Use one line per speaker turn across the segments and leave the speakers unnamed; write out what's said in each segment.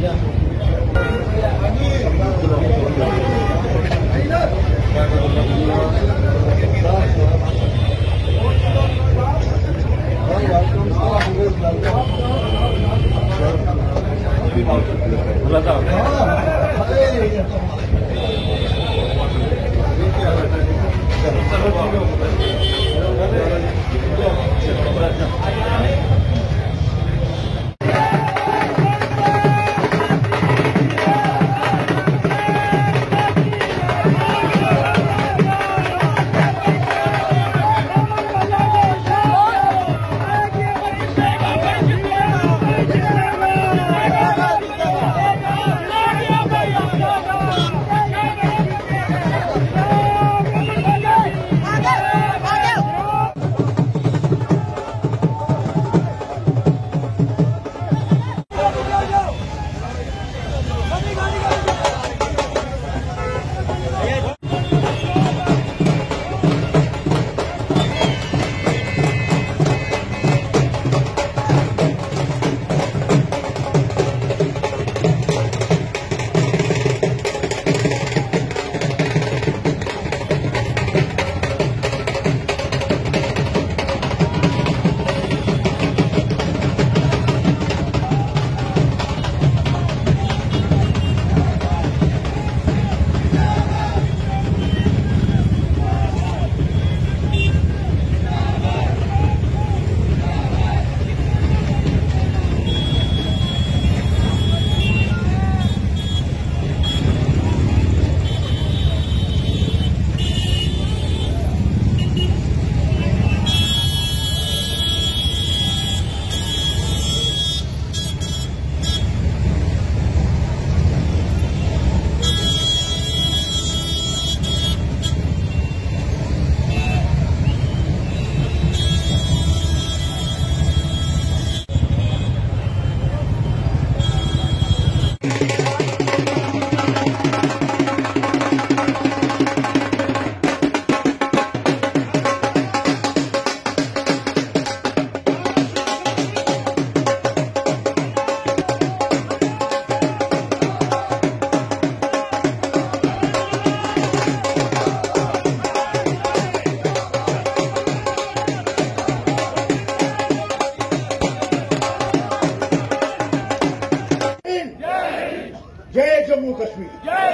जय जम्मू कश्मीर,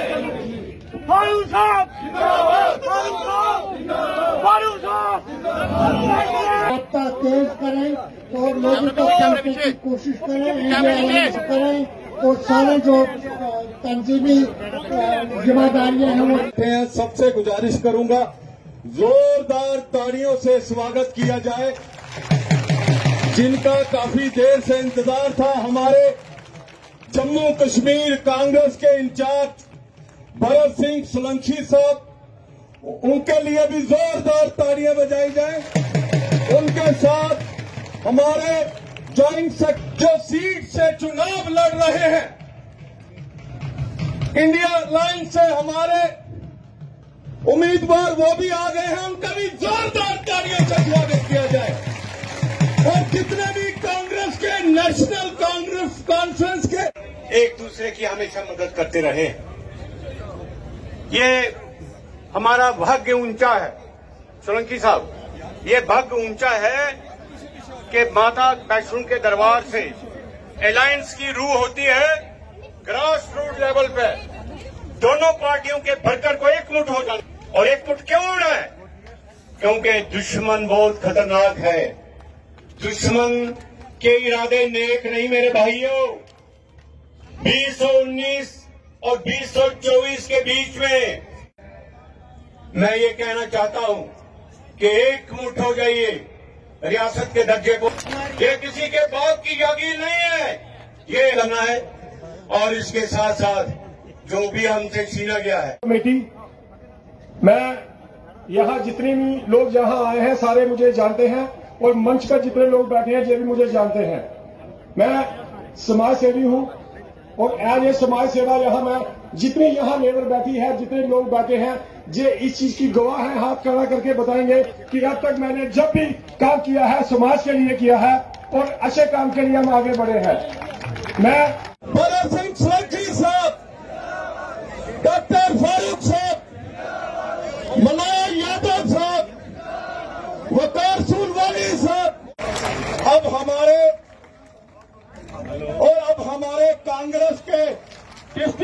फारूक साहब जिंदाबाद, फारूक साहब जिंदाबाद, फारूक साहब जिंदाबाद।
रफ्तार तेज करें और लोगों तक पहुंचने की कोशिश करें, इंडिया करें और सारे जो तंजीमी जिम्मेदारियां हैं वो।
सबसे गुजारिश करूंगा जोरदार तालियों से स्वागत किया जाए, जिनका काफी देर से इंतजार था। हमारे जम्मू कश्मीर कांग्रेस के इंचार्ज भरत सिंह सोलंकी साहब, उनके लिए भी जोरदार तालियां बजाई जाए। उनके साथ हमारे जॉइंट सेक्रेटरी जो सीट से चुनाव लड़ रहे हैं, इंडिया अलायंस से हमारे उम्मीदवार वो भी आ गए हैं, उनका भी जोरदार तालियों से स्वागत किया जाए। और जितने भी कांग्रेस के नेशनल कांग्रेस कॉन्फ्रेंस के
एक दूसरे की हमेशा मदद करते रहे, ये हमारा भाग्य ऊंचा है। सोलंकी साहब, ये भाग्य ऊंचा है कि माता वैष्णो के दरबार से अलायंस की रूह होती है ग्रास रूट लेवल पे, दोनों पार्टियों के भरकर को एकमुठ हो जाना। और एकमुठ क्यों होना है? क्योंकि दुश्मन बहुत खतरनाक है। दुश्मन के इरादे नेक नहीं मेरे भाइयों। 2019 और 2024 के बीच में मैं ये कहना चाहता हूं कि एकमुठ हो जाइए रियासत के दर्जे को। ये किसी के बाप की जागीर नहीं है, ये करना है। और इसके साथ साथ जो भी हमसे छीना गया है
कमेटी, मैं यहाँ जितने भी लोग यहाँ आए हैं सारे मुझे जानते हैं, और मंच पर जितने लोग बैठे हैं ये भी मुझे जानते हैं। मैं समाज सेवी हूँ और एज ए समाज सेवा यहाँ मैं जितनी यहाँ लेबर बैठी है, जितने लोग बैठे हैं, ये इस चीज की गवाह है, हाथ खड़ा करके बताएंगे कि अब तक मैंने जब भी काम किया है समाज के लिए किया है और अच्छे काम के लिए हम आगे बढ़े हैं। मैं
भरत सिंह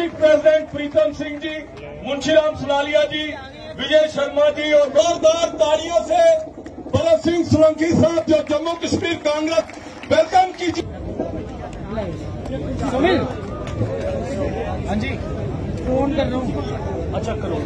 डिस्ट्रिक्ट प्रेसिडेंट प्रीतम सिंह जी, मुंशीराम सुलालिया जी, विजय शर्मा जी और जोरदार तालियों से भरत सिंह सोलंकी साहब जो जम्मू कश्मीर कांग्रेस वेलकम कीजिए।
हाँ जी, फोन कर रहा हूँ। अच्छा करो।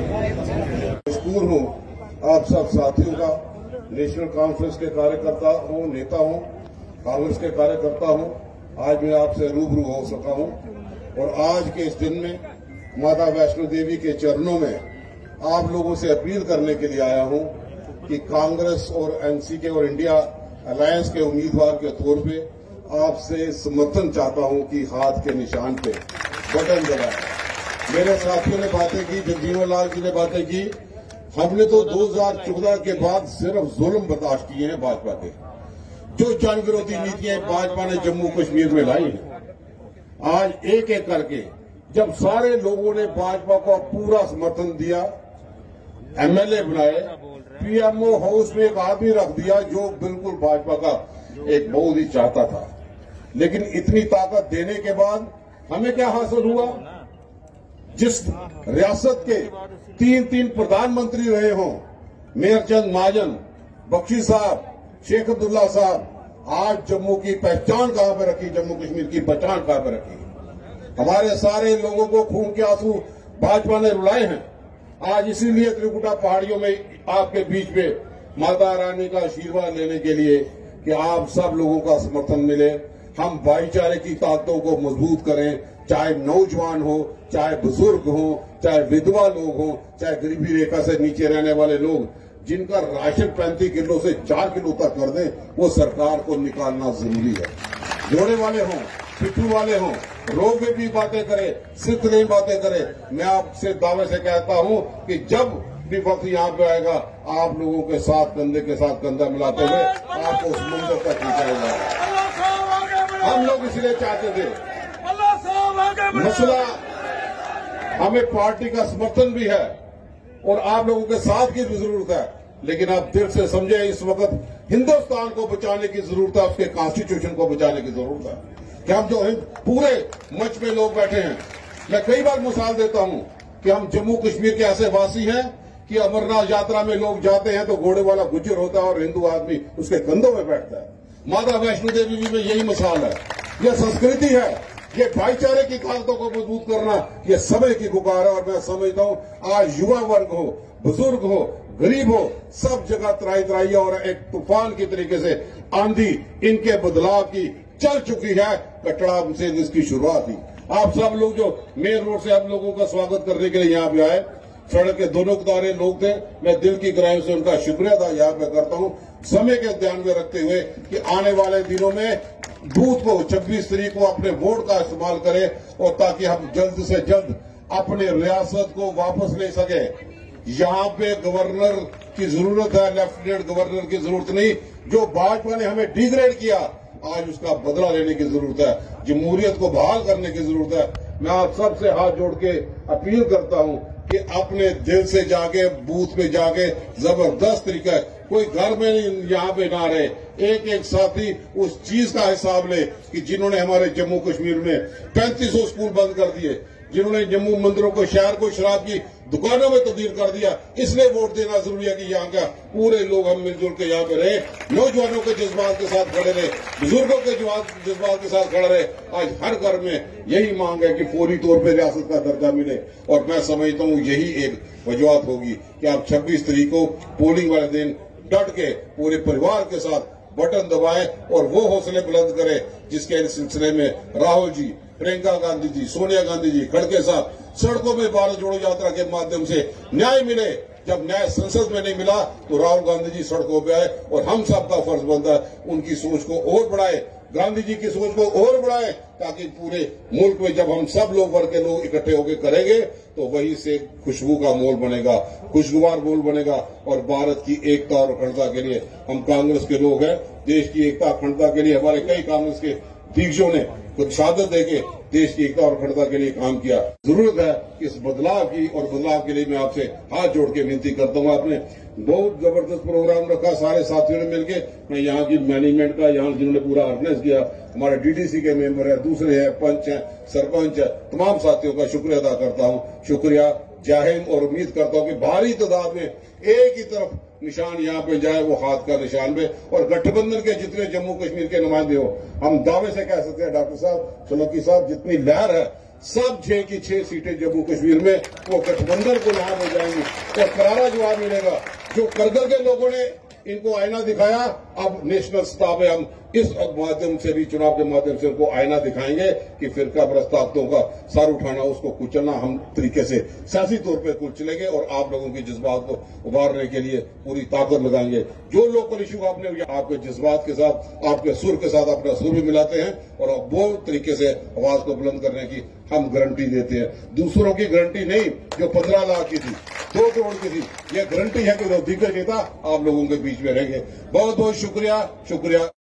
मजबूर हूँ आप सब साथियों का, नेशनल कॉन्फ्रेंस के कार्यकर्ता हूँ, नेता हूँ, कांग्रेस के कार्यकर्ता हूँ। आज मैं आपसे रूबरू हो सका हूँ और आज के इस दिन में माता वैष्णो देवी के चरणों में आप लोगों से अपील करने के लिए आया हूँ कि कांग्रेस और एनसी के और इंडिया अलायंस के उम्मीदवार के तौर पे आपसे समर्थन चाहता हूँ कि हाथ के निशान पे बटन दबाएं। मेरे साथियों ने बातें की, जगजीवन लाल जी ने बातें की। हमने तो 2014 के बाद सिर्फ जुल्म बर्दाश्त किए हैं भाजपा के। जो जन विरोधी नीतियां भाजपा ने जम्मू कश्मीर में लाई हैं, आज एक एक करके जब सारे लोगों ने भाजपा को पूरा समर्थन दिया, एमएलए बनाए, पीएमओ हाउस में एक आदमी रख दिया जो बिल्कुल भाजपा का एक बहुत ही चाहता था, लेकिन इतनी ताकत देने के बाद हमें क्या हासिल हुआ? जिस रियासत के 3 प्रधानमंत्री रहे हों, मेहरचंद महाजन, बख्शी साहब, शेख अब्दुल्ला साहब, आज जम्मू की पहचान कहां पर रखी, जम्मू कश्मीर की पहचान कहां पर रखी? हमारे सारे लोगों को खून के आंसू भाजपा ने रुलाए हैं। आज इसीलिए त्रिकुटा पहाड़ियों में आपके बीच में माता रानी का आशीर्वाद लेने के लिए कि आप सब लोगों का समर्थन मिले, हम भाईचारे की ताकतों को मजबूत करें, चाहे नौजवान हो, चाहे बुजुर्ग हो, चाहे विधवा लोग हो, चाहे गरीबी रेखा से नीचे रहने वाले लोग, जिनका राशन 35 किलो से 4 किलो तक कर दें, वो सरकार को निकालना जरूरी है। जोड़े वाले हों, पिट्ठू वाले हों, रोग में भी बातें करें, सिर्फ नहीं बातें करें। मैं आपसे दावे से कहता हूं कि जब भी वक्त यहाँ पे आएगा, आप लोगों के साथ कंधे के साथ कंधा मिलाते हुए आपको उस मंजिल तक पहुंचाएगा। हम लोग इसलिए चाहते थे, मसला हमें पार्टी का समर्थन भी है और आप लोगों के साथ की भी जरूरत है, लेकिन आप दिल से समझे इस वक्त हिंदुस्तान को बचाने की जरूरत है, उसके कॉन्स्टिट्यूशन को बचाने की जरूरत है। कि हम जो पूरे मंच में लोग बैठे हैं, मैं कई बार मिसाल देता हूं कि हम जम्मू कश्मीर के ऐसे वासी हैं कि अमरनाथ यात्रा में लोग जाते हैं तो घोड़े वाला गुज्जर होता है और हिंदू आदमी उसके कंधों में बैठता है। माता वैष्णो देवी जी में यही मिसाल है। यह संस्कृति है, ये भाईचारे की ताकतों को मजबूत करना, ये समय की पुकार है। और मैं समझता हूं आज युवा वर्ग हो, बुजुर्ग हो, गरीब हो, सब जगह त्राही त्राही और एक तूफान की तरीके से आंधी इनके बदलाव की चल चुकी है। कटड़ा से इसकी शुरुआत हुई। आप सब लोग जो मेन रोड से आप लोगों का स्वागत करने के लिए यहाँ पे आए, सड़क के दोनों किनारे लोग थे, मैं दिल की गहराई से उनका शुक्रिया अदा यहाँ पे करता हूँ। समय के ध्यान में रखते हुए कि आने वाले दिनों में बूथ को 26 तारीख को अपने वोट का इस्तेमाल करें और ताकि हम जल्द से जल्द अपने रियासत को वापस ले सके। यहाँ पे गवर्नर की जरूरत है, लेफ्टिनेंट गवर्नर की जरूरत नहीं। जो भाजपा ने हमें डिग्रेड किया, आज उसका बदला लेने की जरूरत है, जमहूरियत को बहाल करने की जरूरत है। मैं आप सबसे हाथ जोड़ के अपील करता हूं कि अपने दिल से जाके बूथ पे जाके जबरदस्त तरीका, कोई घर में यहाँ पे ना रहे, एक एक साथी उस चीज का हिसाब ले कि जिन्होंने हमारे जम्मू कश्मीर में 3500 स्कूल बंद कर दिए, जिन्होंने जम्मू मंदिरों को, शहर को शराब की दुकानों में तब्दील कर दिया, इसलिए वोट देना जरूरी है कि यहाँ का पूरे लोग हम मिलजुल के यहाँ पे रहे, नौजवानों के जज्बात के साथ खड़े रहे, बुजुर्गों के जज्बात के साथ खड़े रहे। आज हर घर में यही मांग है कि फौरी तौर पर रियासत का दर्जा मिले और मैं समझता हूँ यही एक वजूहत होगी कि आप 26 तारीख को पोलिंग वाले दिन डट के पूरे परिवार के साथ बटन दबाएं और वो हौसले बुलंद करें जिसके सिलसिले में राहुल जी, प्रियंका गांधी जी, सोनिया गांधी जी खड़के साथ सड़कों में भारत जोड़ो यात्रा के माध्यम से न्याय मिले। जब न्याय संसद में नहीं मिला तो राहुल गांधी जी सड़कों पे आए और हम सबका फर्ज बनता है उनकी सोच को और बढ़ाए, गांधी जी की सोच को और बढ़ाए, ताकि पूरे मुल्क में जब हम सब लोग वर्ग के लोग इकट्ठे होकर करेंगे तो वहीं से खुशबू का मोल बनेगा, खुशगवार मोल बनेगा। और भारत की एकता और अखंडता के लिए हम कांग्रेस के लोग हैं। देश की एकता अखंडता के लिए हमारे कई कांग्रेस के दिग्गजों ने खुद शहादत देके देश की एकता और अखंडता के लिए काम किया। जरूरत है इस बदलाव की, और बदलाव के लिए मैं आपसे हाथ जोड़ के विनती करता हूँ। आपने बहुत जबरदस्त प्रोग्राम रखा सारे साथियों ने मिलकर। मैं यहाँ की मैनेजमेंट का, यहाँ जिन्होंने पूरा ऑर्गेनाइज किया, हमारे डीडीसी के मेंबर है, दूसरे हैं, पंच हैं, सरपंच है, तमाम साथियों का शुक्रिया अदा करता हूँ। शुक्रिया, जय हिंद। और उम्मीद करता हूँ कि भारी तादाद में एक ही तरफ निशान यहाँ पे जाए, वो हाथ का निशान पे, और गठबंधन के जितने जम्मू कश्मीर के नुमाइंदे हो, हम दावे से कह सकते हैं डॉक्टर साहब, सोलंकी साहब, जितनी लहर है सब 6 की 6 सीटें जम्मू कश्मीर में वो गठबंधन को यहाँ हो जाएंगी और करारा जवाब मिलेगा। जो करगिल के लोगों ने इनको आईना दिखाया, अब नेशनल सतह पे हम इस माध्यम से भी, चुनाव के माध्यम से उनको आईना दिखाएंगे कि फिरका परस्त ताकतों का सर उठाना, उसको कुचलना हम तरीके से सियासी तौर पे कुचलेंगे और आप लोगों के जज्बात को उभारने के लिए पूरी ताकत लगाएंगे। जो लोकल इशू आपने आपके जज्बात के साथ, आपके सुर के साथ अपना सुर भी मिलाते हैं और वो तरीके से आवाज को बुलंद करने की हम गारंटी देते हैं। दूसरों की गारंटी नहीं जो 15 लाख की थी, 2 करोड़ की थी, ये गारंटी है कि वो दिग्गज नेता आप लोगों के बीच में रहेंगे। बहुत बहुत शुक्रिया।